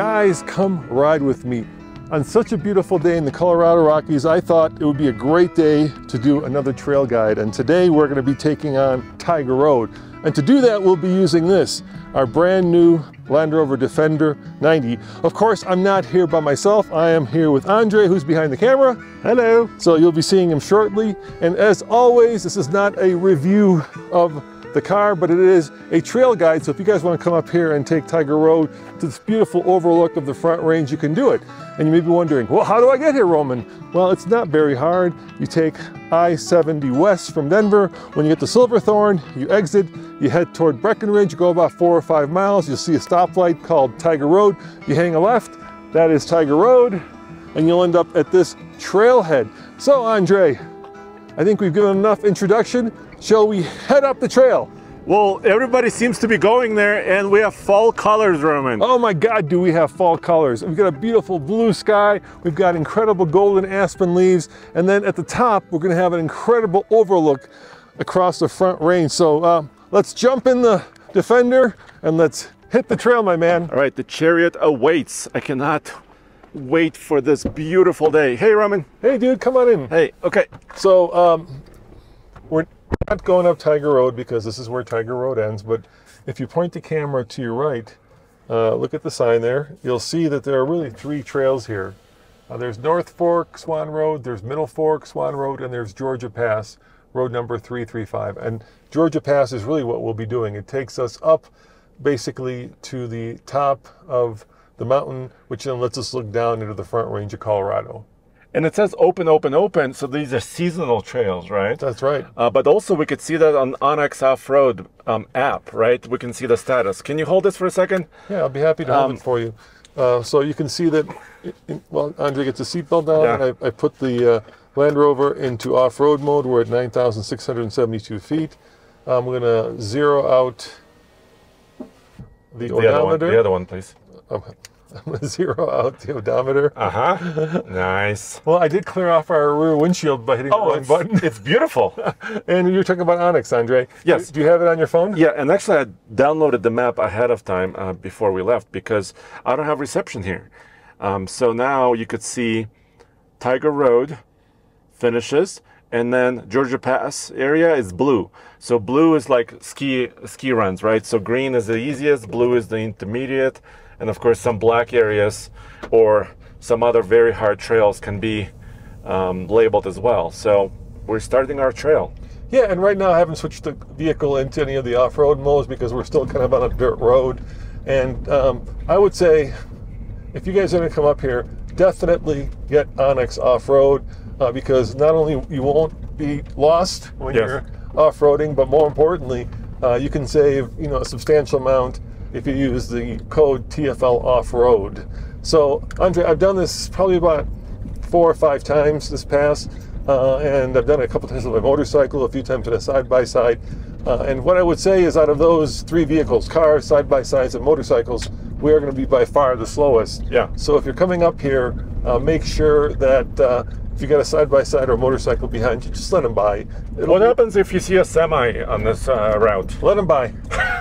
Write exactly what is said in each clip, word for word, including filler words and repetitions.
Guys, come ride with me. On such a beautiful day in the Colorado Rockies, I thought it would be a great day to do another trail guide. And today we're going to be taking on Tiger Road. And to do that, we'll be using this, our brand new Land Rover Defender ninety. Of course, I'm not here by myself. I am here with Andre, who's behind the camera. Hello. So you'll be seeing him shortly. And as always, this is not a review of the car, but it is a trail guide. So if you guys want to come up here and take Tiger Road to this beautiful overlook of the Front Range, you can do it. And you may be wondering, well, how do I get here, Roman? Well, it's not very hard. You take I seventy west from Denver. When you get to Silverthorne, you exit, you head toward Breckenridge, you go about four or five miles, you'll see a stoplight called Tiger Road. You hang a left, that is Tiger Road, and you'll end up at this trailhead. So, Andre, I think we've given enough introduction. Shall we head up the trail? Well, everybody seems to be going there, and we have fall colors, Roman. Oh my God, do we have fall colors. We've got a beautiful blue sky, we've got incredible golden aspen leaves, and then at the top, we're gonna have an incredible overlook across the Front Range. So uh, let's jump in the Defender and let's hit the trail, my man. All right, the chariot awaits. I cannot wait for this beautiful day. Hey, Roman. Hey, dude, come on in. Hey, okay. So um, we're not going up Tiger Road because this is where Tiger Road ends, but if you point the camera to your right, uh, look at the sign there, you'll see that there are really three trails here. Uh, there's North Fork, Swan Road, there's Middle Fork, Swan Road, and there's Georgia Pass, road number three three five. And Georgia Pass is really what we'll be doing. It takes us up basically to the top of the mountain, which then lets us look down into the Front Range of Colorado. And it says open, open, open, so these are seasonal trails, right? That's right. Uh, but also we could see that on onX Off-Road um, app, right? We can see the status. Can you hold this for a second? Yeah, I'll be happy to hold Um, it for you. Uh, so you can see that, it, it, well, Andre gets a seatbelt down, Yeah. and I, I put the uh, Land Rover into off-road mode. We're at nine thousand six hundred seventy-two feet. I'm going to zero out the, The other one, odometer. the other one, please. I'm, I'm going to zero out the odometer. Uh-huh. Nice. Well, I did clear off our rear windshield by hitting Oh, the wrong it's, button. it's beautiful. And you're talking about onX, Andre. Yes. Do, do you have it on your phone? Yeah, and actually I downloaded the map ahead of time uh, before we left because I don't have reception here. Um, so now you could see Tiger Road finishes, and then Georgia Pass area is blue. So blue is like ski ski runs, right? So green is the easiest, blue is the intermediate, and of course some black areas or some other very hard trails can be um, labeled as well. So we're starting our trail. Yeah, and right now I haven't switched the vehicle into any of the off-road modes because we're still kind of on a dirt road. And um, I would say, if you guys are going to come up here, definitely get onX Off-Road uh, because not only you won't be lost when Yes. you're off-roading, but more importantly, uh, you can save you know a substantial amount if you use the code T F L Off-Road. So, Andre, I've done this probably about four or five times this past. Uh, and I've done it a couple times with my motorcycle, a few times with a side-by-side. Uh, and what I would say is out of those three vehicles, cars, side-by-sides, and motorcycles, we are going to be by far the slowest. Yeah. So if you're coming up here, uh, make sure that uh, if you got a side-by-side or a motorcycle behind you, just let them by. It'll What be- happens if you see a semi on this uh, route? Let them by.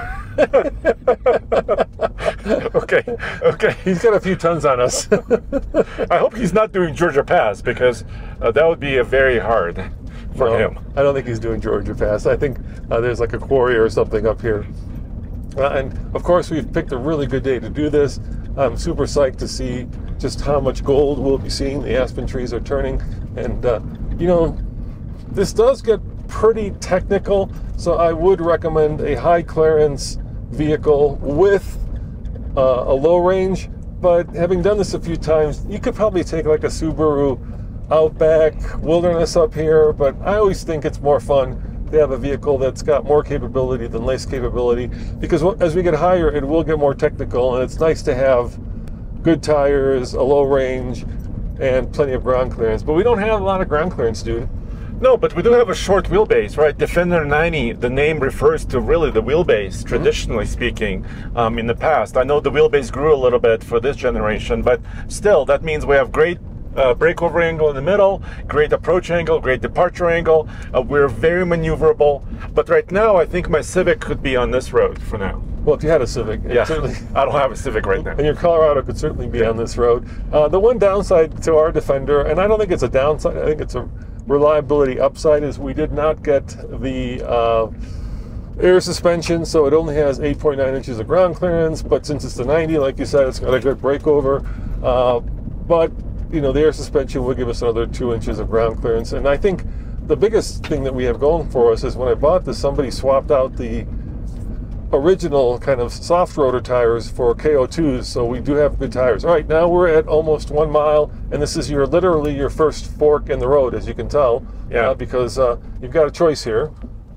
Okay, okay. He's got a few tons on us. I hope he's not doing Georgia Pass because uh, that would be a very hard for No, him. I don't think he's doing Georgia Pass. I think uh, there's like a quarry or something up here. Uh, and of course, we've picked a really good day to do this. I'm super psyched to see just how much gold we'll be seeing. The aspen trees are turning. And, uh, you know, this does get pretty technical. So I would recommend a high clearance vehicle with uh, a low range. But having done this a few times, you could probably take like a Subaru Outback Wilderness up here. But I always think it's more fun to have a vehicle that's got more capability than less capability, because as we get higher, it will get more technical, and it's nice to have good tires, a low range, and plenty of ground clearance. But we don't have a lot of ground clearance, dude. No, but we do have a short wheelbase, right? Defender ninety, the name refers to really the wheelbase, traditionally mm-hmm. speaking, um, in the past. I know the wheelbase grew a little bit for this generation, but still, that means we have great uh, breakover angle in the middle, great approach angle, great departure angle. Uh, we're very maneuverable. But right now, I think my Civic could be on this road for now. Well, if you had a Civic, Yeah, certainly. I don't have a Civic right now. And your Colorado could certainly be on this road. Uh, the one downside to our Defender, and I don't think it's a downside, I think it's a reliability upside, is we did not get the uh, air suspension, so it only has eight point nine inches of ground clearance, but since it's the ninety, like you said, it's got a good breakover. Uh, but, you know, the air suspension will give us another two inches of ground clearance. And I think the biggest thing that we have going for us is when I bought this, somebody swapped out the original kind of soft rotor tires for K O twos, so we do have good tires. All right, now we're at almost one mile, and this is your literally your first fork in the road, as you can tell. Yeah. Uh, because uh, you've got a choice here.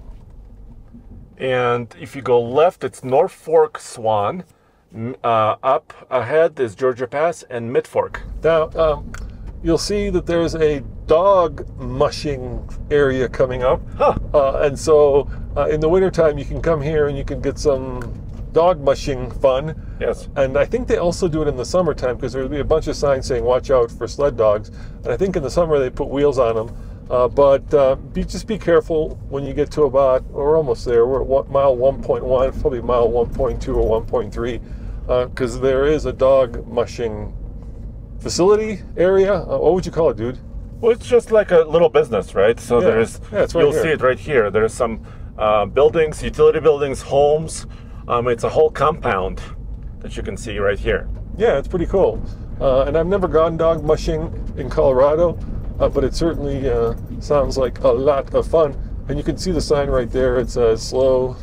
And if you go left, it's North Fork Swan. M- Uh, up ahead is Georgia Pass and Mid Fork. Now, um, you'll see that there's a dog mushing area coming up. Huh. Uh, and so uh, in the wintertime, you can come here and you can get some dog mushing fun. Yes. And I think they also do it in the summertime because there'll be a bunch of signs saying watch out for sled dogs. And I think in the summer they put wheels on them. Uh, but uh, be, just be careful when you get to about, we're almost there, we're at one, mile one point one, probably mile one point two or one point three, because uh, there is a dog mushing facility area. Uh, what would you call it, dude? Well, it's just like a little business, right? So Yeah. there's, Yeah, it's right you'll here. see it right here. There's some uh, buildings, utility buildings, homes. Um, it's a whole compound that you can see right here. Yeah, it's pretty cool. Uh, and I've never gone dog mushing in Colorado, uh, but it certainly uh, sounds like a lot of fun. And you can see the sign right there. It says slow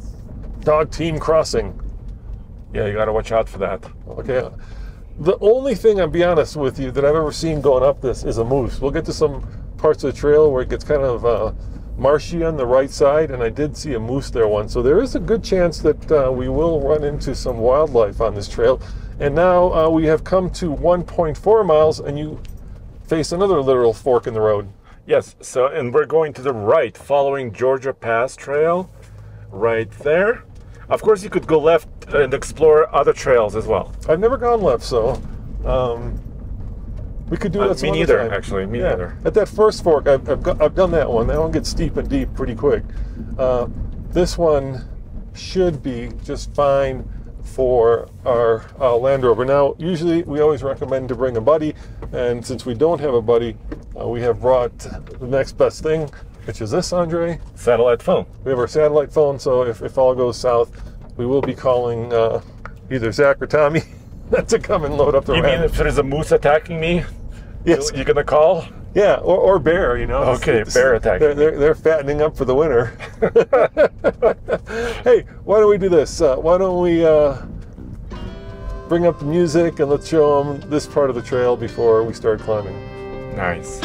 dog team crossing. Yeah, you got to watch out for that. Okay. The only thing, I'll be honest with you, that I've ever seen going up this is a moose. We'll get to some parts of the trail where it gets kind of uh, marshy on the right side, and I did see a moose there once. So there is a good chance that uh, we will run into some wildlife on this trail. And now uh, we have come to one point four miles, and you face another literal fork in the road. Yes, so, and we're going to the right, following Georgia Pass Trail, right there. Of course, you could go left and explore other trails as well. I've never gone left, so um, we could do Uh, that some me other neither, time. actually, me Yeah. neither. At that first fork, I've, I've, got, I've done that one. That one gets steep and deep pretty quick. Uh, this one should be just fine for our uh, Land Rover. Now, usually we always recommend to bring a buddy, and since we don't have a buddy, uh, we have brought the next best thing, which is this, Andre. Satellite phone. We have our satellite phone, so if, if all goes south, we will be calling uh, either Zach or Tommy to come and load up the You ramp. mean if there's a moose attacking me, Yes. you're gonna call? Yeah, or, or bear, you know. Okay, bear attacking They're, they're, they're fattening up for the winter. Hey, why don't we do this? Uh, why don't we uh, bring up the music and let's show them this part of the trail before we start climbing. Nice.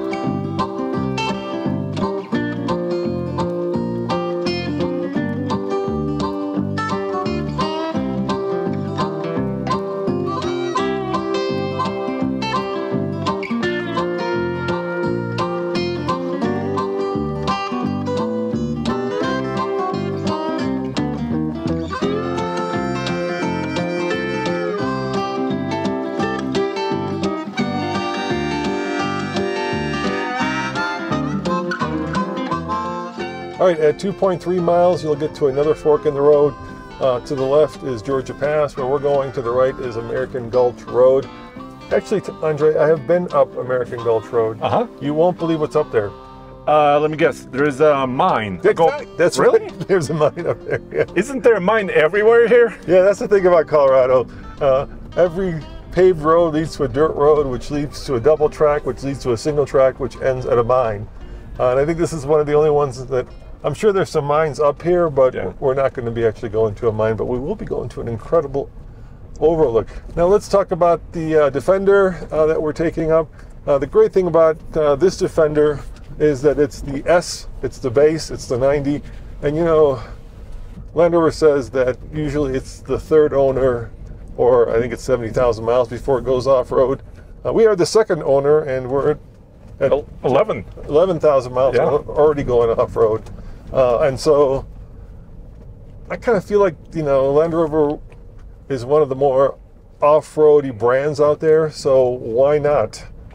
All right, at two point three miles, you'll get to another fork in the road. Uh, to the left is Georgia Pass, where we're going. To the right is American Gulch Road. Actually, t- Andre, I have been up American Gulch Road. Uh-huh. You won't believe what's up there. Uh, let me guess. There's a mine. Go- That's really? right. There's a mine up there. Yeah. Isn't there a mine everywhere here? Yeah, that's the thing about Colorado. Uh, every paved road leads to a dirt road, which leads to a double track, which leads to a single track, which ends at a mine. Uh, and I think this is one of the only ones that, I'm sure there's some mines up here, but Yeah. we're not going to be actually going to a mine, but we will be going to an incredible overlook. Now let's talk about the uh, Defender uh, that we're taking up. Uh, the great thing about uh, this Defender is that it's the S, it's the base, it's the ninety, and you know, Land Rover says that usually it's the third owner, or I think it's seventy thousand miles before it goes off-road. Uh, we are the second owner, and we're at eleven. eleven thousand miles Yeah. already going off-road. Uh, and so I kind of feel like, you know, Land Rover is one of the more off-roady brands out there, so why not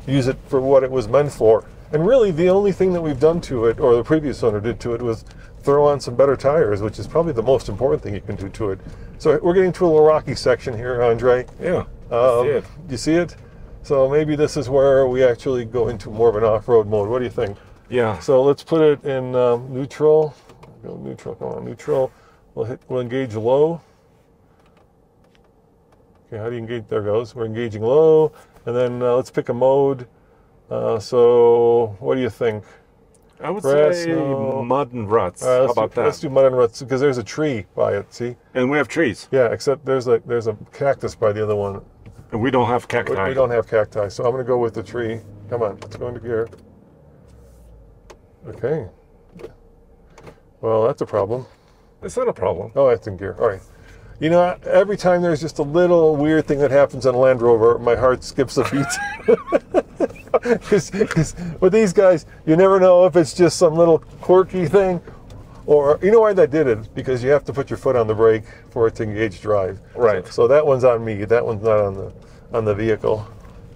use it for what it was meant for. And really the only thing that we've done to it, or the previous owner did to it, was throw on some better tires, which is probably the most important thing you can do to it. So we're getting to a little rocky section here, Andre. Yeah, um, see it. You see it? So maybe this is where we actually go into more of an off-road mode. What do you think? Yeah. So let's put it in um, neutral. Go neutral, come on, neutral. We'll hit, we'll engage low. Okay, how do you engage? There it goes. We're engaging low. And then uh, let's pick a mode. Uh, so what do you think? I would Grass, say no. mud and ruts. All right, How let's about do, that? Let's do mud and ruts, because there's a tree by it, see? And we have trees. Yeah, except there's a, there's a cactus by the other one. And we don't have We, cacti. we don't have cacti, so I'm going to go with the tree. Come on, let's go into gear. Okay. Well, that's a problem. It's not a problem. Oh, it's in gear. All right. You know, every time there's just a little weird thing that happens on a Land Rover, my heart skips a beat. Cause, 'cause with these guys, you never know if it's just some little quirky thing, or you know why that did it? Because you have to put your foot on the brake for it to engage drive. Right. So, so that one's on me. That one's not on the on the vehicle.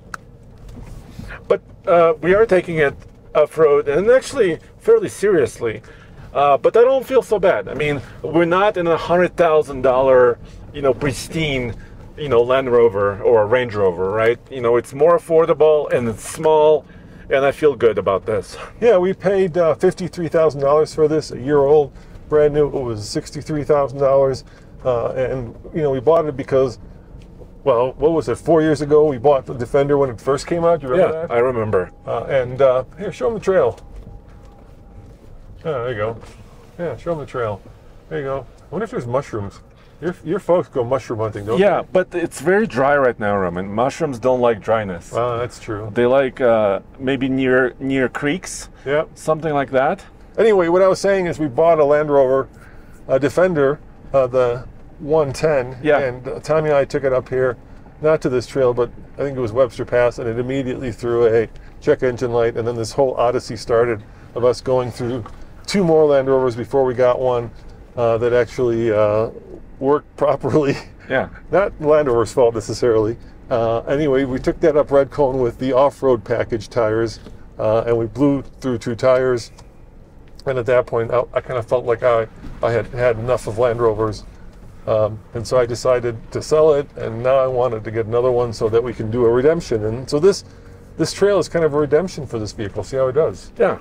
But uh, we are taking it off-road, and actually fairly seriously. Uh, but I don't feel so bad. I mean, we're not in a hundred thousand dollar, you know, pristine, you know, Land Rover or a Range Rover, right? You know, it's more affordable and it's small, and I feel good about this. Yeah, we paid uh, fifty-three thousand dollars for this, a year old, brand new. It was sixty-three thousand dollars, uh, and you know we bought it because, well, what was it? Four years ago, we bought the Defender when it first came out. Do you remember Yeah, that? I remember. Uh, and uh, here, show them the trail. Oh, there you go. Yeah, show them the trail. There you go. I wonder if there's mushrooms. Your, your folks go mushroom hunting, don't Yeah, but it's very dry right now, Roman. Mushrooms don't like dryness. they? Uh, that's true. They like uh, maybe near near creeks, Yeah. something like that. Anyway, what I was saying is we bought a Land Rover uh, Defender, uh, the one ten, Yeah. and uh, Tommy and I took it up here, not to this trail, but I think it was Webster Pass, and it immediately threw a check engine light, and then this whole odyssey started of us going through two more Land Rovers before we got one uh, that actually uh, worked properly. Yeah. Not Land Rover's fault necessarily. Uh, anyway, we took that up Red Cone with the off-road package tires, uh, and we blew through two tires. And at that point, I, I kind of felt like I, I had had enough of Land Rovers. Um, and so I decided to sell it, and now I wanted to get another one so that we can do a redemption. And so this, this trail is kind of a redemption for this vehicle. See how it does? Yeah.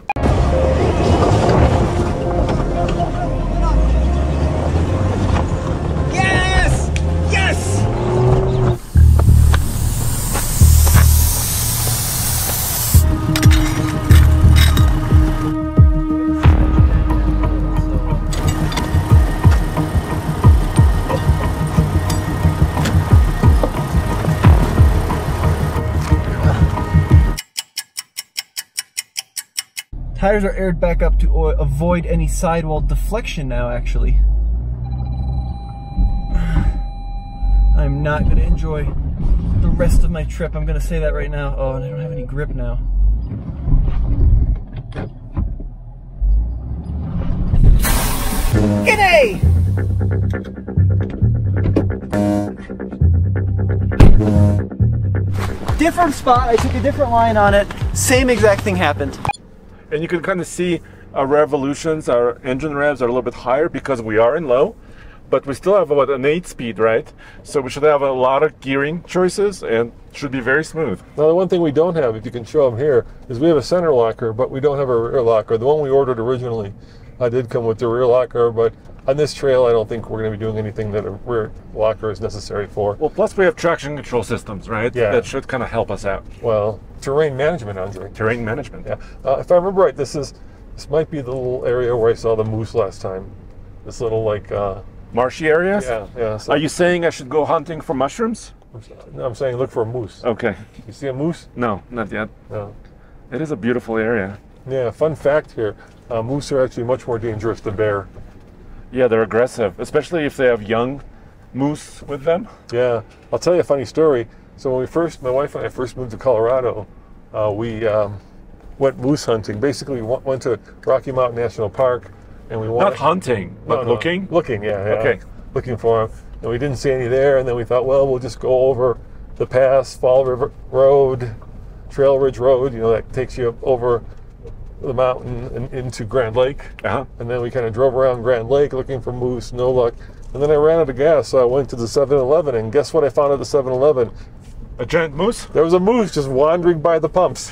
Yes! Yes! Tires are aired back up to o- avoid any sidewall deflection now, actually. I'm not going to enjoy the rest of my trip. I'm going to say that right now. Oh, and I don't have any grip now. G'day! Different spot. I took a different line on it. Same exact thing happened. And you can kind of see our revolutions, our engine revs are a little bit higher because we are in low, but we still have about an eight speed, right? So we should have a lot of gearing choices and should be very smooth. Now, the one thing we don't have, if you can show them here, is we have a center locker, but we don't have a rear locker. The one we ordered originally uh, did come with the rear locker, but on this trail, I don't think we're going to be doing anything that a rear locker is necessary for. Well, plus we have traction control systems, right? Yeah. That should kind of help us out. Well, terrain management, Andre. Terrain management. Yeah. Uh, if I remember right, this is this might be the little area where I saw the moose last time. This little like uh, Marshy areas? yeah, yeah. So Are you saying I should go hunting for mushrooms? no, I'm saying look for a moose. Okay. You see a moose? No, not yet. No. It is a beautiful area. Yeah. Fun fact here: uh, moose are actually much more dangerous than bear. Yeah, they're aggressive, especially if they have young moose with them. Yeah, I'll tell you a funny story. So when we first, my wife and I first moved to Colorado, uh, we um, went moose hunting. Basically, we went to Rocky Mountain National Park, and we wanted, Not hunting, but No, no, looking. looking, yeah, yeah, Okay. looking for them. And we didn't see any there. And then we thought, well, we'll just go over the pass, Fall River Road, Trail Ridge Road, you know, that takes you up over the mountain and into Grand Lake. Uh-huh. And then we kind of drove around Grand Lake looking for moose, no luck. And then I ran out of gas, so I went to the seven eleven, and guess what I found at the seven eleven? A giant moose? There was a moose just wandering by the pumps.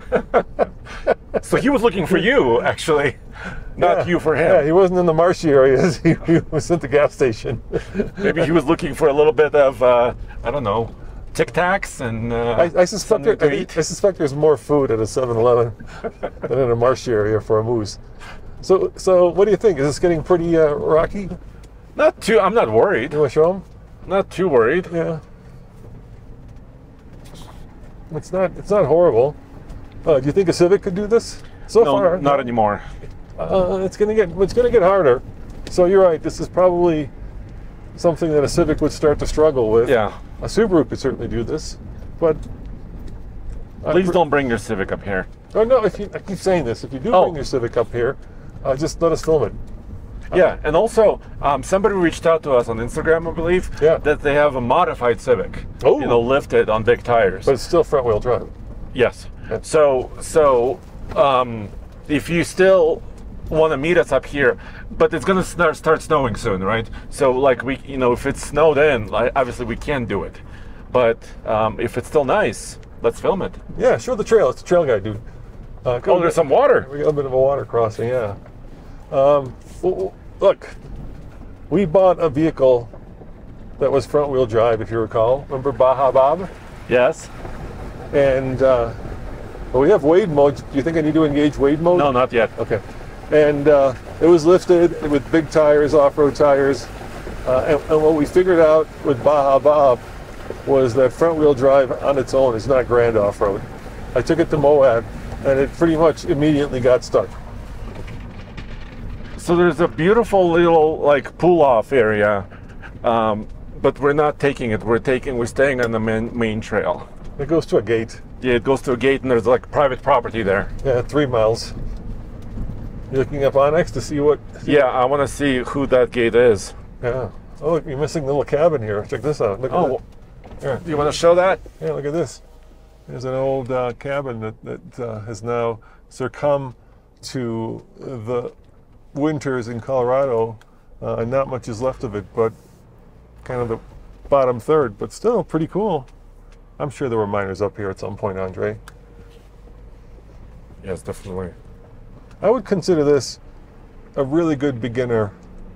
So he was looking for you, actually, not Yeah. you for him. Yeah, he wasn't in the marshy areas. He, he was at the gas station. Maybe he was looking for a little bit of, uh, I don't know, Tic Tacs and uh, I, I suspect something there, to I, eat. I suspect there's more food at a seven eleven than in a marshy area for a moose. So, so what do you think? Is this getting pretty uh, rocky? Not too. I'm not worried. You want to show them? Not too worried. Yeah. It's not. It's not horrible. Uh, do you think a Civic could do this? So No, far, not anymore. Uh, it's gonna get. It's gonna get harder. So you're right. This is probably something that a Civic would start to struggle with. Yeah. A Subaru could certainly do this, but Please don't bring your Civic up here. Oh no! If you, I keep saying this, if you do Oh. bring your Civic up here, uh, just let us film it. Yeah, and also um, somebody reached out to us on Instagram, I believe, Yeah. that they have a modified Civic. Oh. You know, lifted on big tires. But it's still front-wheel drive. Yes. Yeah. So, so um, if you still want to meet us up here, but it's gonna start start snowing soon, right? So, like we, you know, if it's snowed in, like, obviously we can't do it. But um, if it's still nice, let's film it. Yeah, show the trail. It's a trail guy, dude. Uh, Oh, there's some water. We got a bit of a water crossing, yeah. Um, w- w- look, we bought a vehicle that was front-wheel drive, if you recall. Remember Baja Bob? Yes. And uh, well, we have Wade mode. Do you think I need to engage Wade mode? No, not yet. Okay. And uh, it was lifted with big tires, off-road tires. Uh, and, and what we figured out with Baja Bob was that front-wheel drive on its own is not grand off-road. I took it to Moab, and it pretty much immediately got stuck. So there's a beautiful little like pull-off area, um, but we're not taking it. We're taking. We're staying on the main, main trail. It goes to a gate. Yeah, it goes to a gate, and there's like private property there. Yeah, three miles. You're looking up Onyx to see what? Yeah, I want to see who that gate is. Yeah. Oh, look, you're missing the little cabin here. Check this out. Look at Oh, that. Here. you want to show that? Yeah, look at this. There's an old uh, cabin that, that uh, has now succumbed to the winters in Colorado, uh, and not much is left of it, but kind of the bottom third, but still pretty cool. I'm sure there were miners up here at some point, Andre. Yes, definitely. I would consider this a really good beginner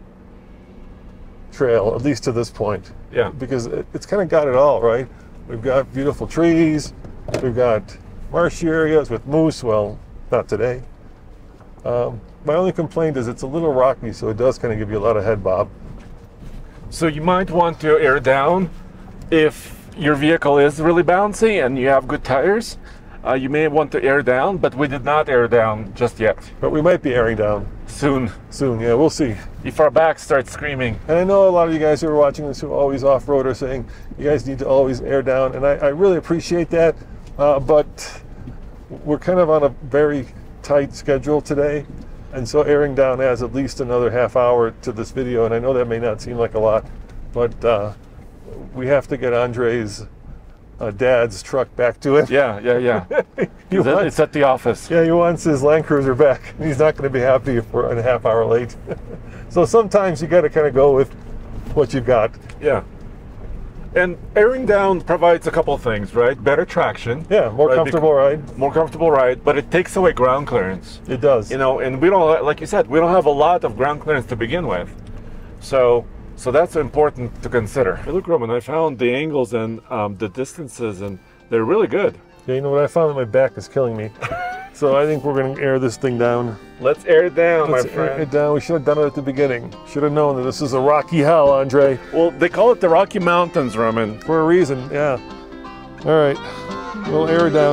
trail, at least to this point. Yeah. Because it, it's kind of got it all, right? We've got beautiful trees, we've got marshy areas with moose, well, not today. Um, my only complaint is it's a little rocky, so it does kind of give you a lot of head bob. So you might want to air down if your vehicle is really bouncy and you have good tires. Uh, you may want to air down, but we did not air down just yet. But we might be airing down Soon, soon, yeah, we'll see. if our back starts screaming. And I know a lot of you guys who are watching this who are always off-road are saying you guys need to always air down, and I, I really appreciate that, uh, but we're kind of on a very tight schedule today, and so airing down adds at least another half hour to this video, and I know that may not seem like a lot, but uh, we have to get Andre's uh, dad's truck back to it. Yeah, yeah, yeah. He It's at- wants- it's at the office. Yeah, he wants his Land Cruiser back. He's not going to be happy if we're a half hour late. So sometimes you got to kind of go with what you got. Yeah. And airing down provides a couple of things, right? Better traction. Yeah, more right? comfortable ride. More comfortable ride, but it takes away ground clearance. It does. You know, and we don't, like you said, we don't have a lot of ground clearance to begin with. So, so that's important to consider. Hey, look, Roman, I found the angles and um, the distances, and they're really good. Yeah, you know what? I found that my back is killing me. So I think we're going to air this thing down. Let's air it down, Let's my air friend. it down. We should have done it at the beginning. Should have known that this is a rocky hell, Andre, Well, they call it the Rocky Mountains, Roman. for a reason. Yeah. All right. We'll air it down.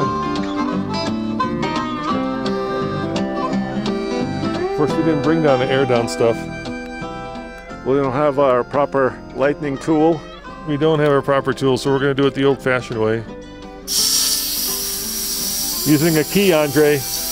Of course, we didn't bring down the air down stuff. We don't have our proper lightning tool. We don't have our proper tools, so we're going to do it the old-fashioned way. Using a key, Andre.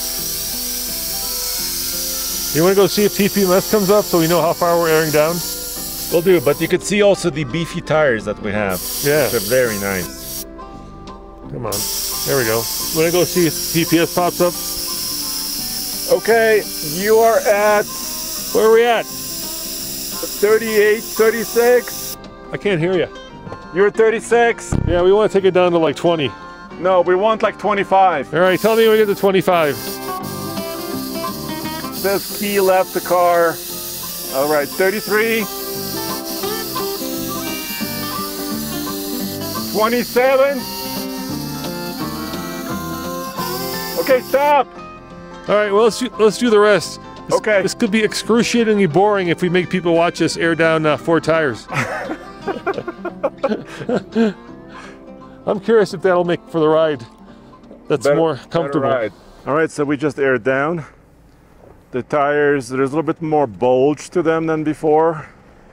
You want to go see if T P M S comes up so we know how far we're airing down? We'll do, but you can see also the beefy tires that we have. Yeah. They're very nice. Come on. There we go. When I go see if G P S pops up. Okay, you are at Where are we at? thirty-eight, thirty-six. I can't hear you. You're at thirty-six. Yeah, we want to take it down to like twenty. No, we want like twenty-five. All right, tell me when we get to twenty-five. Says he left the car. All right, thirty-three. twenty-seven. Okay, stop. All right, well, let's do, let's do the rest. This, Okay. This could be excruciatingly boring if we make people watch us air down uh, four tires. I'm curious if that'll make for the ride that's Better- more better comfortable. ride. All right, so we just aired down. The tires, there's a little bit more bulge to them than before.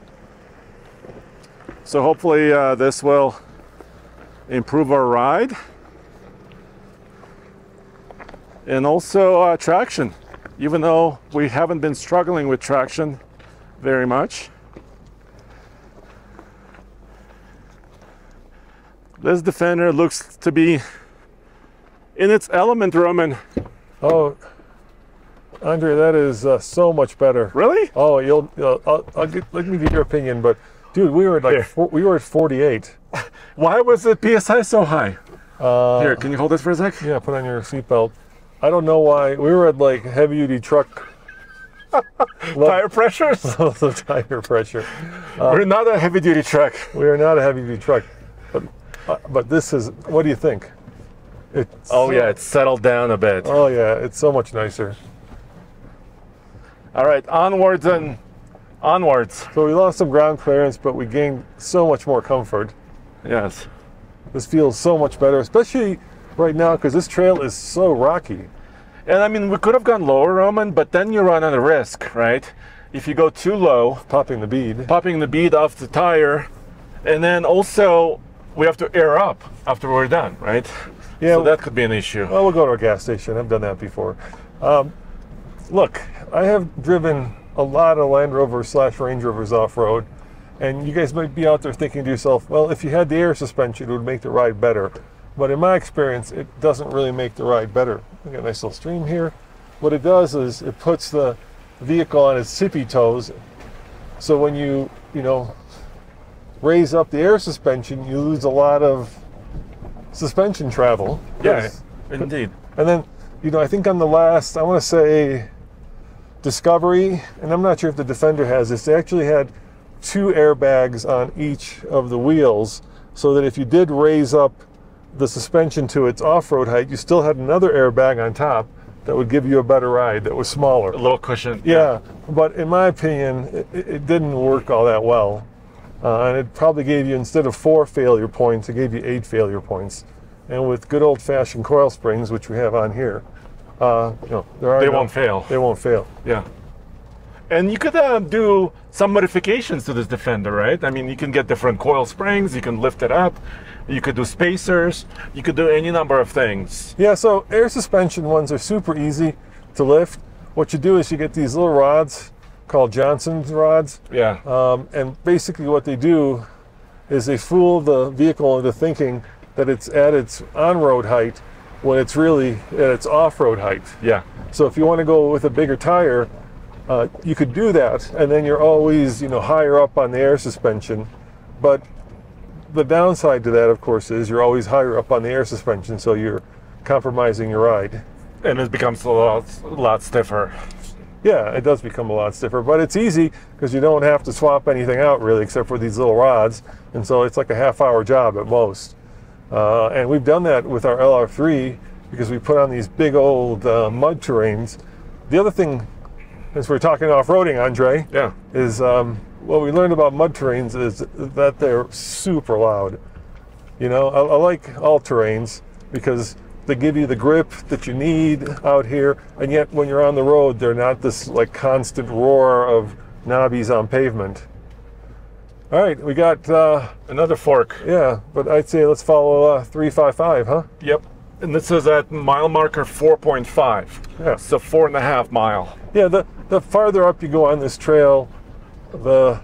So hopefully uh, this will improve our ride. And also uh, traction, even though we haven't been struggling with traction very much. This Defender looks to be in its element, Roman. Oh, Andre, that is uh, so much better. Really? Oh, you'll. Uh, I'll, I'll get, let me get your opinion, but dude, we were at like Here. four, we were at forty-eight. Why was the P S I so high? Uh, Here, can you hold this for a sec? Yeah, put on your seatbelt. I don't know why we were at like heavy duty truck. Tire pressures? Levels of tire pressure. We're not a heavy duty truck. We are not a heavy duty truck, but uh, but this is. What do you think? It's, Oh yeah, it's settled down a bit. Oh yeah, it's so much nicer. All right, onwards and onwards. So we lost some ground clearance, but we gained so much more comfort. Yes. This feels so much better, especially right now because this trail is so rocky. And I mean, we could have gone lower, Roman, but then you run on a risk, right? If you go too low, Popping the bead. popping the bead off the tire, and then also we have to air up after we're done, right? Yeah. So that could be an issue. Well, we'll go to a gas station. I've done that before. Um, look, I have driven a lot of Land Rover slash Range Rovers off-road, and you guys might be out there thinking to yourself, well, if you had the air suspension, it would make the ride better. But in my experience, it doesn't really make the ride better. We got a nice little stream here. What it does is it puts the vehicle on its tippy toes. So when you, you know, raise up the air suspension, you lose a lot of suspension travel. Yeah, Yes. indeed. And then, you know, I think on the last, I want to say Discovery, and I'm not sure if the Defender has this, they actually had two airbags on each of the wheels so that if you did raise up the suspension to its off-road height, you still had another airbag on top that would give you a better ride that was smaller. A little cushion. Yeah, but in my opinion, it, it didn't work all that well. Uh, and it probably gave you, instead of four failure points, it gave you eight failure points. And with good old-fashioned coil springs, which we have on here, uh, you know, there are They no- won't fail. They won't fail. Yeah. And you could uh, do some modifications to this Defender, right? I mean, you can get different coil springs, you can lift it up, you could do spacers, you could do any number of things. Yeah, so air suspension ones are super easy to lift. What you do is you get these little rods called Johnson's rods. Yeah. Um, and basically what they do is they fool the vehicle into thinking that it's at its on-road height when it's really at its off-road height. Yeah. So if you want to go with a bigger tire, uh, you could do that, and then you're always, you know, higher up on the air suspension. But the downside to that, of course, is you're always higher up on the air suspension, so you're compromising your ride. And it becomes a lot, a lot stiffer. Yeah, it does become a lot stiffer, but it's easy because you don't have to swap anything out really, except for these little rods, and so it's like a half-hour job at most. Uh, and we've done that with our L R three because we put on these big old uh, mud terrains. The other thing, as we're talking off-roading, Andre, Yeah. is um, what we learned about mud terrains is that they're super loud. You know, I, I like all terrains because they give you the grip that you need out here, and yet when you're on the road, they're not this like constant roar of knobbies on pavement. All right, we got, uh, Another fork. yeah, but I'd say let's follow uh, three five five, huh? Yep. And this is at mile marker four point five. Yeah. So four and a half mile. Yeah, the, the farther up you go on this trail, the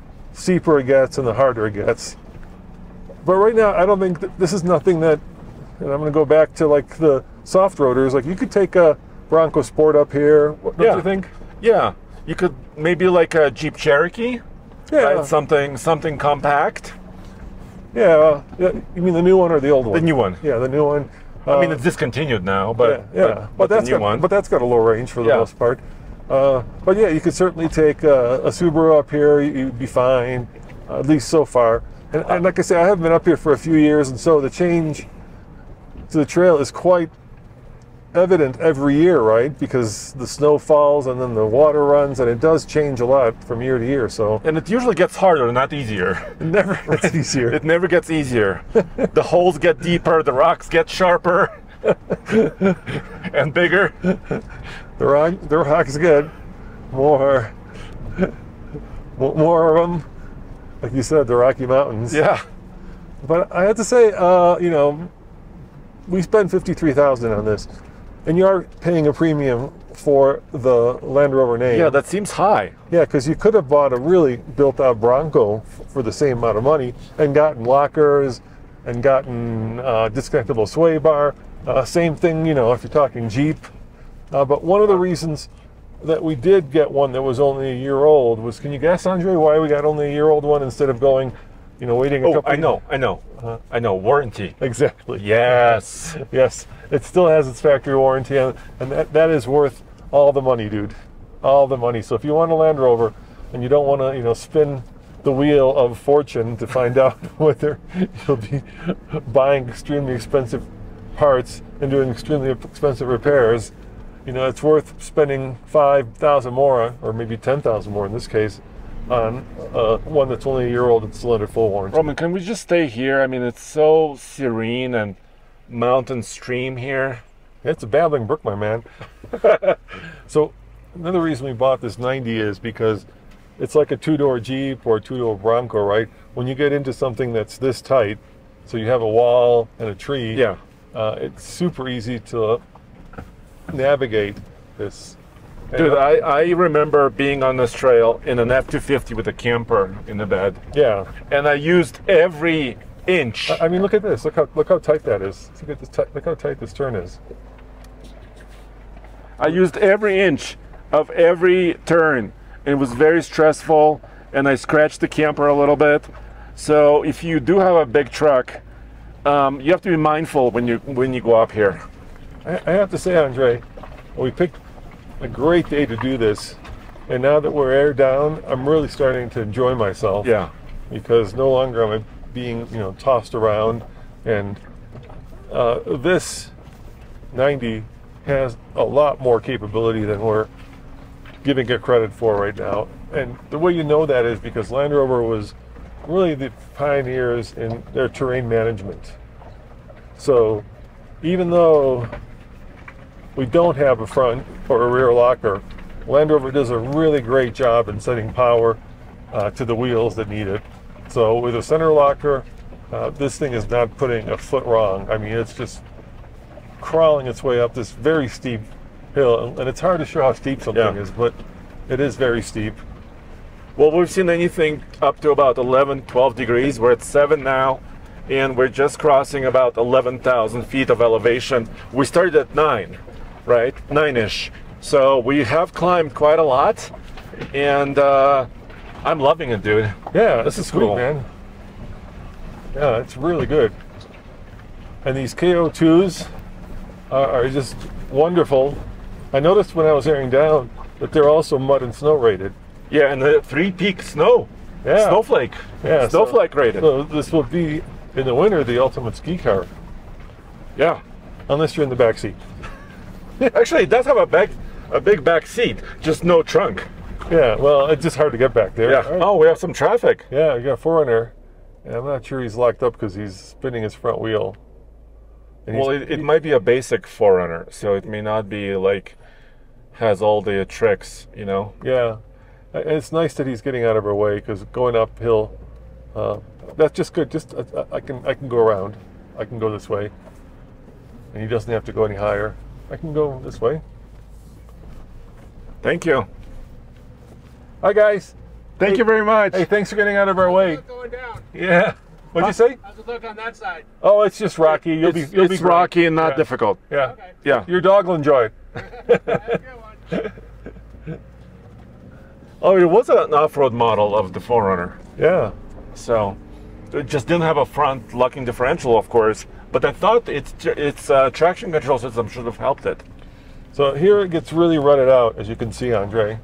steeper it gets and the harder it gets. But right now, I don't think th- this is nothing that and I'm going to go back to like the soft roaders. Like you could take a Bronco Sport up here. What do Yeah. you think? Yeah, you could maybe like a Jeep Cherokee. Yeah. Right? Something something compact. Yeah, uh, yeah. You mean the new one or the old one? The new one. Yeah, the new one. I mean, Uh, it's discontinued now, but yeah, yeah. but, But, but that's the new got, one. but that's got a low range for the Yeah. most part. Uh, but yeah, you could certainly take a, a Subaru up here. you- You'd be fine, uh, at least so far. And, and like I say, I haven't been up here for a few years, and so the change to the trail is quite evident every year, right? Because the snow falls and then the water runs, and it does change a lot from year to year. So and it usually gets harder, not easier. it never gets easier. It never gets easier. The holes get deeper, the rocks get sharper and bigger. The rock, the rocks get more, mo- more of them. Like you said, the Rocky Mountains. Yeah. But I have to say, uh, you know, we spent fifty-three thousand dollars on this, and you are paying a premium for the Land Rover name. Yeah, that seems high. Yeah, because you could have bought a really built-out Bronco f- for the same amount of money and gotten lockers and gotten uh, disconnectable sway bar. Uh, same thing, you know, if you're talking Jeep. Uh, but one of the reasons that we did get one that was only a year old was, can you guess, Andre, why we got only a year old one instead of going, you know, waiting a Oh, couple I know, I know. Uh-huh. I know, warranty. Exactly. Yes. Yes, it still has its factory warranty, and and that, that is worth all the money, dude. All the money. So if you want a Land Rover and you don't want to, you know, spin the wheel of fortune to find out whether you'll be buying extremely expensive parts and doing extremely expensive repairs, you know, it's worth spending five thousand more, or maybe ten thousand more in this case, on uh, one that's only a year old and still under full warranty. Roman, can we just stay here? I mean, it's so serene and mountain stream here. It's a babbling brook, my man. So another reason we bought this ninety is because it's like a two-door Jeep or a two-door Bronco, right? When you get into something that's this tight, so you have a wall and a tree, Yeah. uh, it's super easy to navigate this. Dude, And, I, I remember being on this trail in an F two fifty with a camper in the bed, yeah. and I used every inch. I mean, look at this. Look how look how tight that is. Look at this. Ti- look how tight this turn is. I used every inch of every turn. It was very stressful, and I scratched the camper a little bit. So if you do have a big truck, um, you have to be mindful when you when you go up here. I, I have to say, Andre, we picked a great day to do this, and now that we're aired down, I'm really starting to enjoy myself. Yeah. Because no longer am I being, you know, tossed around, and uh, this ninety has a lot more capability than we're giving it credit for right now. And the way you know that is because Land Rover was really the pioneers in their terrain management. So even though we don't have a front or a rear locker, Land Rover does a really great job in setting power uh, to the wheels that need it. So with a center locker, uh, this thing is not putting a foot wrong. I mean, it's just crawling its way up this very steep hill, and it's hard to show how steep something Yeah. is, but it is very steep. Well, we've seen anything up to about eleven, twelve degrees. We're at seven now, and we're just crossing about eleven thousand feet of elevation. We started at nine, right? Nine-ish. So we have climbed quite a lot, and uh, I'm loving it, dude. Yeah, This this is is sweet, cool. man. Yeah, it's really good. And these K O twos are, are just wonderful. I noticed when I was airing down that they're also mud and snow rated. Yeah, and the three-peak snow. Yeah. Snowflake. Yeah, so- Snowflake rated. So this will be, in the winter, the ultimate ski car, Yeah. unless you're in the back seat. Actually, it does have a back, a big back seat, just no trunk. Yeah, well, it's just hard to get back there. Yeah. Oh, we have some traffic. Yeah, you got a four runner. And I'm not sure he's locked up because he's spinning his front wheel. And Well, he's- it, it might be a basic Forerunner, so it may not be like has all the tricks, you know. yeah, and it's nice that he's getting out of our way because going uphill, uh, that's just good. Just uh, I can I can go around. I can go this way, and he doesn't have to go any higher. I can go this way. Thank you. Hi guys. Thank Hey- you very much. Hey, thanks for getting out of our way. Going down. Yeah. What'd you say? How's it look on that side? Oh, it's just rocky. You'll it's be you'll it's be great. rocky and not Yeah. difficult. Yeah. Okay. Yeah. Your dog will enjoy it. Have a good one. Oh, it was an off-road model of the four runner. Yeah. So it just didn't have a front locking differential, of course. But I thought its its uh, traction control system should have helped it. So here it gets really rutted out, as you can see, Andre.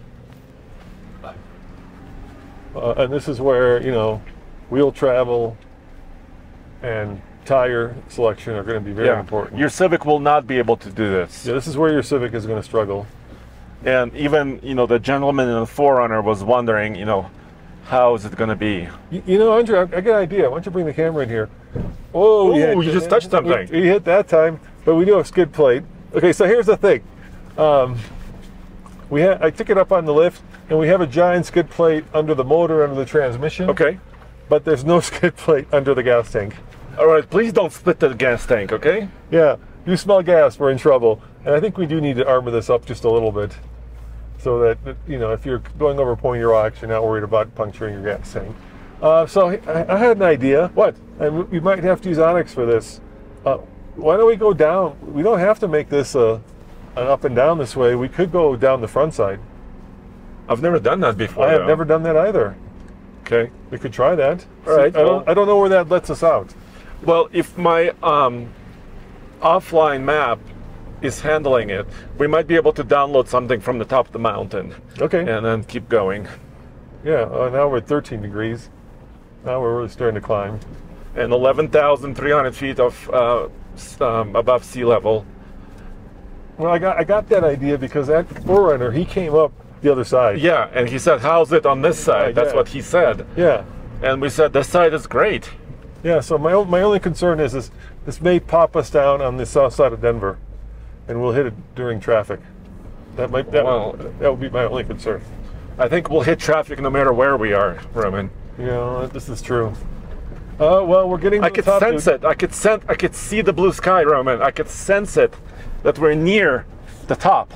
Uh, and this is where, you know, wheel travel and tire selection are going to be very important. Your Civic will not be able to do this. Yeah, this is where your Civic is going to struggle. And even, you know, the gentleman in the four runner was wondering, you know, how is it going to be? You, you know, Andre, I, I got an idea. Why don't you bring the camera in here? Oh, Ooh, you just touched something. We, we hit that time, but we do have skid plate. Okay, so here's the thing. Um, we ha I took it up on the lift, and we have a giant skid plate under the motor, under the transmission. Okay. But there's no skid plate under the gas tank. All right, please don't split the gas tank, okay? Yeah, you smell gas, we're in trouble. And I think we do need to armor this up just a little bit, so that, you know, if you're going over Pointy Rocks, you're not worried about puncturing your gas tank. Uh, so I, I had an idea. What? And we might have to use Onyx for this. Uh, why don't we go down? We don't have to make this a, an up and down this way. We could go down the front side. I've never done that before. I have though. never done that either. Okay. We could try that. All right, See, I, don't, well- I don't know where that lets us out. Well, if my um, offline map is handling it, we might be able to download something from the top of the mountain. Okay. And then keep going. Yeah, uh, now we're at thirteen degrees. Now we're really starting to climb. And eleven thousand three hundred feet of uh, s- um, above sea level. Well, I got I got that idea because that forerunner, he came up the other side. Yeah, and he said, how's it on this side? That's yeah. what he said. Yeah. And we said, this side is great. Yeah, so my, o- my only concern is this, this may pop us down on the south side of Denver, and we'll hit it during traffic. That might that, Well- that would be my only concern. I think we'll hit traffic no matter where we are, Roman. You know, this is true. Uh, well, we're getting to I the could top, sense dude. it. I could sense. I could see the blue sky, Roman. I could sense it. That we're near the top.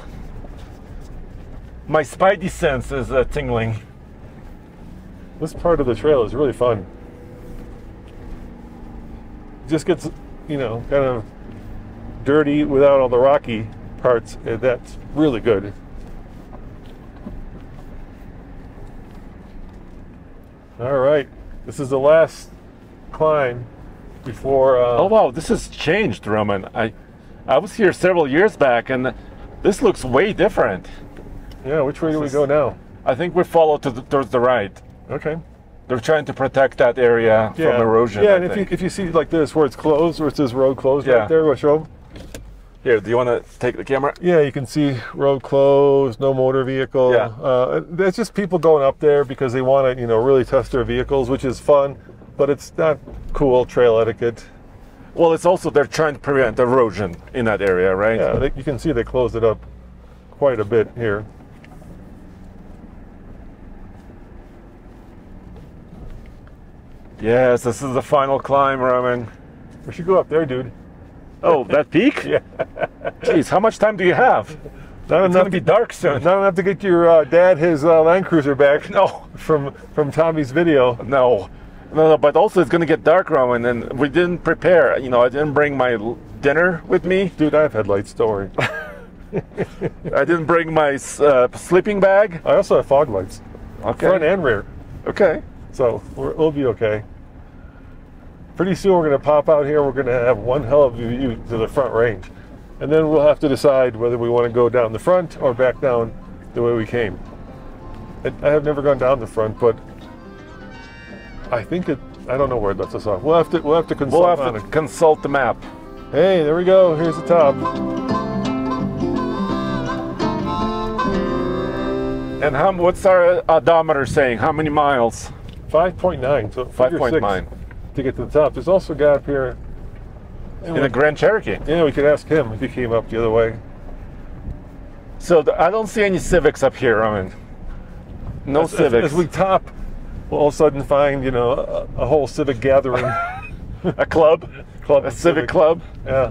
My spidey sense is uh, tingling. This part of the trail is really fun. It just gets, you know, kind of dirty without all the rocky parts. and That's really good. All right, this is the last climb before. Uh, Oh wow, this has changed, Roman. I, I was here several years back, and this looks way different. Yeah, which way do we go now? I think we follow to the, towards the right. Okay. They're trying to protect that area Yeah. from erosion. Yeah, I and if you think. if you see like this where it's closed, where it says road closed Yeah. right there, we'll show 'em. Here, do you want to take the camera? Yeah, you can see road closed, no motor vehicle. Yeah. Uh, that's just people going up there because they want to, you know, really test their vehicles, which is fun, but it's not cool trail etiquette. Well, it's also they're trying to prevent erosion in that area, right? Yeah, they, you can see they closed it up quite a bit here. Yes, this is the final climb, Roman. We should go up there, dude. Oh, that peak? Yeah. Jeez, how much time do you have? Not It's enough gonna be to, dark soon. not enough to get your uh, dad his uh, Land Cruiser back. No. From from Tommy's video. No, no, no. But also, it's gonna get dark, Roman, and we didn't prepare. You know, I didn't bring my l- dinner with me. Dude, I have headlights. Don't worry. I didn't bring my uh, sleeping bag. I also have fog lights, Okay. front and rear. Okay. So we're, we'll be okay. Pretty soon we're going to pop out here. We're going to have one hell of a view to the front range. And then we'll have to decide whether we want to go down the front or back down the way we came. I, I have never gone down the front, but I think it, I don't know where it lets us off. We'll have to, we'll have to consult We'll have on to it. consult the map. Hey, there we go. Here's the top. And how? What's our odometer saying? How many miles? five point nine. So Five figure point six nine. to get to the top. There's also a guy up here. In the Grand Cherokee. Yeah, we could ask him if he came up the other way. So the, I don't see any Civics up here, Roman. No As- Civics. As, as we top, we'll all of a sudden find, you know, a, a whole civic gathering. a club, club a of civic club. Yeah.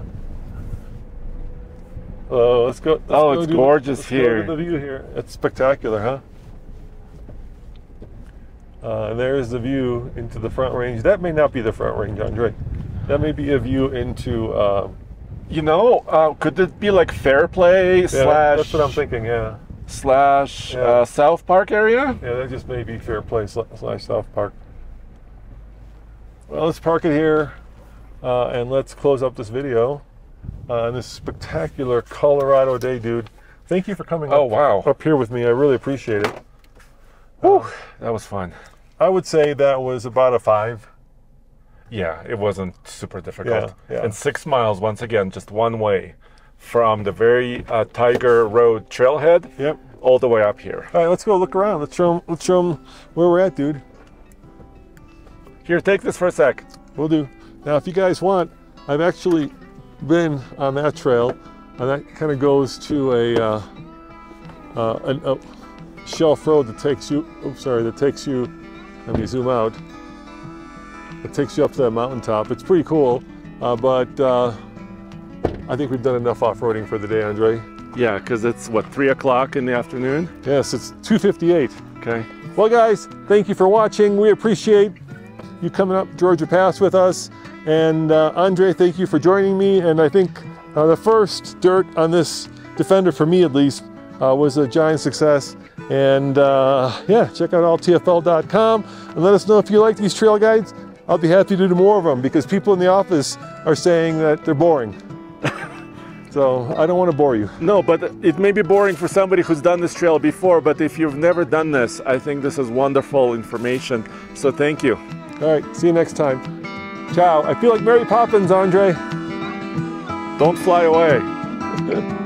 Oh, let's go. Let's Oh, go it's do- gorgeous let's here. Go to the view here. It's spectacular, huh? Uh, and there's the view into the Front Range. That may not be the Front Range, Andre. That may be a view into. Uh, You know, uh, could it be like Fairplay yeah, slash? That's what I'm thinking. Yeah. Slash Yeah. uh, South Park area. Yeah, that just may be Fairplay sl- slash South Park. Well, let's park it here, uh, and let's close up this video uh, on this spectacular Colorado day, dude. Thank you for coming Oh, up, wow. up here with me. I really appreciate it. Whew, that was fun. I would say that was about a five. Yeah, it wasn't super difficult. Yeah, yeah. And six miles, once again, just one way from the very uh, Tiger Road trailhead Yep. all the way up here. All right, let's go look around. Let's show 'em, let's show 'em where we're at, dude. Here, take this for a sec. We'll do. Now, if you guys want, I've actually been on that trail, and that kind of goes to a, uh, uh, an, a shelf road that takes you. Oops, sorry, that takes you. Let me zoom out. It takes you up to that mountaintop. It's pretty cool, uh, but uh, I think we've done enough off-roading for the day, Andre. Yeah, because it's, what, three o'clock in the afternoon? Yes, it's two fifty-eight. Okay. Well, guys, thank you for watching. We appreciate you coming up Georgia Pass with us. And uh, Andre, thank you for joining me. And I think uh, the first dirt on this Defender, for me at least, uh, was a giant success. And uh, yeah, check out all T F L dot com and let us know if you like these trail guides. I'll be happy to do more of them because people in the office are saying that they're boring. So I don't want to bore you. No, but it may be boring for somebody who's done this trail before, but if you've never done this, I think this is wonderful information. So thank you. All right, see you next time. Ciao. I feel like Mary Poppins, Andre. Don't fly away.